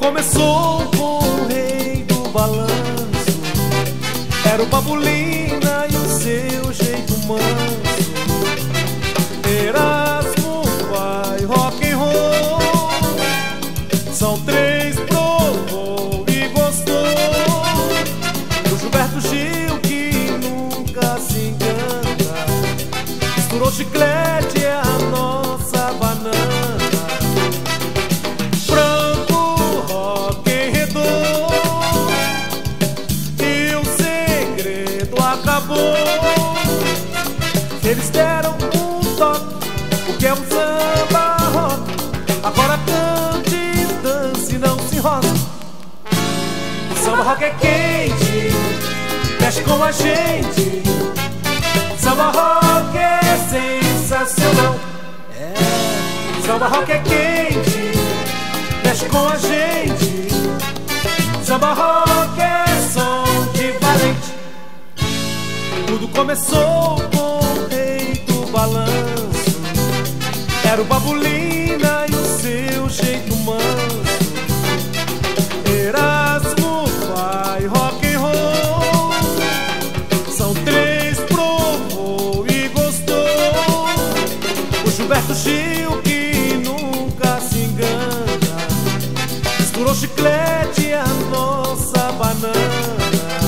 começou com o rei do balanço. Era o Babulina e o seu jeito manso. Erasmo vai rock and roll. São três, provou e gostou. O Gilberto Gil que nunca se engana. Misturou chiclete, é a nossa banana. Eles deram um toque, o que é um samba rock. Agora cante e dance, não se enrosque. O samba rock é quente, mexe com a gente. O samba rock é sensacional. O samba rock é quente, mexe com a gente. O samba rock é som de valente. Tudo começou com o rei do balanço. Era o Babulina e o seu jeito manso. Erasmo vai rock and roll. São três, provou e gostou. O Gilberto Gil que nunca se engana. Misturou chiclete e a nossa banana.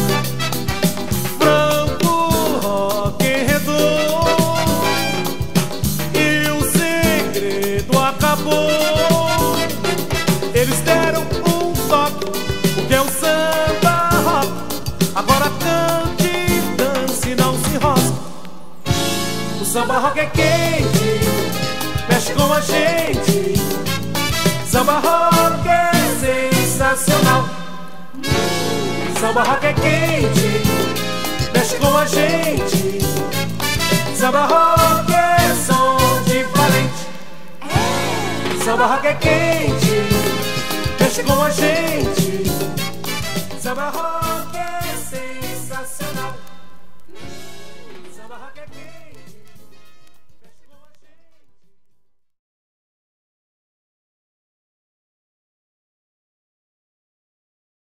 Eles deram um toque, o que é um samba rock. Agora cante e dance, não se enrosque. O samba rock é quente, mexe com a gente. Samba rock é sensacional. Samba rock é quente, mexe com a gente. Samba rock é som de valente. Samba rock é quente, mexe com a gente.